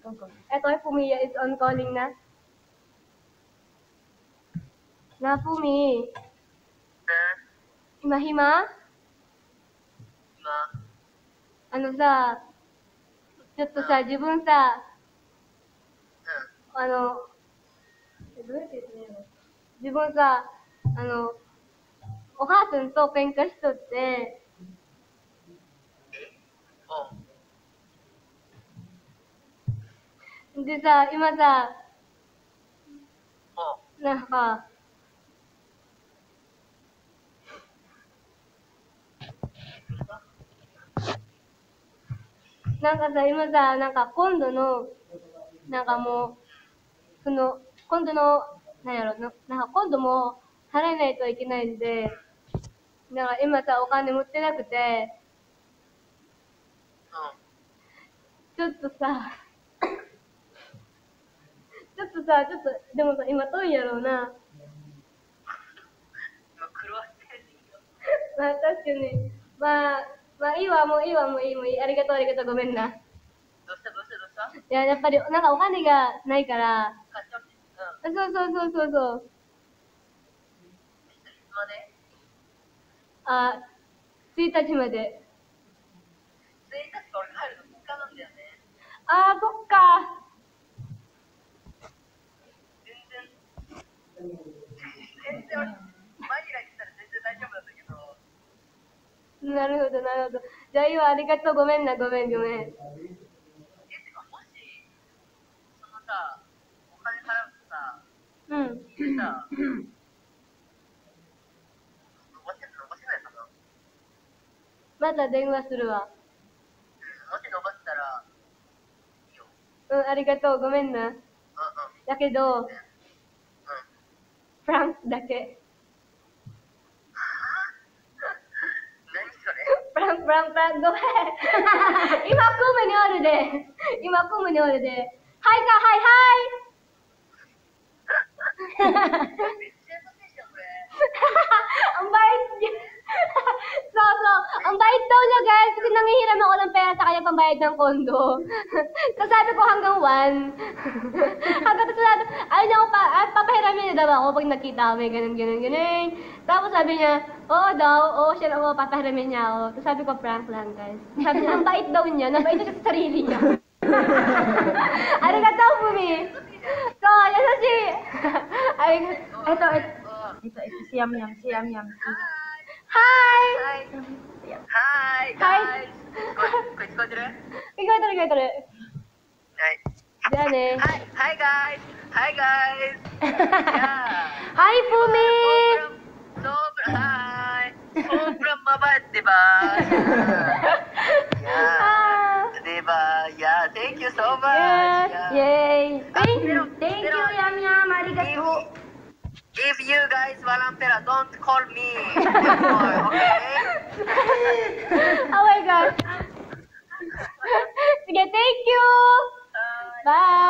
Eto, Fumiya is on calling na. Na, Fumi. Hima-hima? Sa, ちょっとさ、自分さ、どうやって言ってんの？自分さ、お母さんと喧嘩しとって、でさ、今さ、なんか、今さ、今度の、もう、今度の、今度も払えないといけないんで、今さ、お金持ってなくて、ちょっと、でもさ、今遠いやろうな。まあ、確かに。まあ、いいわ、もういい。ありがとう、ごめんな。どうしたいや、やっぱり、お金がないから。そう。あ、1日まで。1日か、俺帰るの3日なんだよね。あー、そっか。全然俺、マニラ行ったら全然大丈夫なんだけど。なるほど。じゃあいいわ、ありがとう、ごめんな。てか、もし、さ、お金払うとさ、さ、伸ばせないかな。また電話するわ。もし伸ばしたら、いいよ。ありがとう、ごめんな。だけど、フランクだけ。何それ？フランク、ごめん。今、組むにおるで。はい。めっちゃ優しいじゃん、これ。Ang bait niya. Ang bait daw niya, guys. Kasi nanghihiram ako ng pera sa kanya pambayad ng kondo. Tapos sabi ko hanggang 1. Hanggang tapos sabi, ayaw niya ako papahiramin niya daw ako pag nakita kami, ganun. Tapos sabi niya, oo siya na ako, papahiramin niya ako. Tapos sabi ko, prank lang, guys. Sabi niya, ang bait daw niya siya sa sarili niya. Arigato, Fumi. So, yasashi. Arigato. Ito, siyam yam. Hi! Hi, guys! 聞こえてる？聞こえてる。はい。じゃあね。Hi, guys! Hi, Fumi! Sobrang mabait, diba? Yeah, thank you so much. Yay! Thank you, Yam. Arigato. If you guys want pera, don't call me anymore, okay? Oh my god. Sige, thank you. Bye.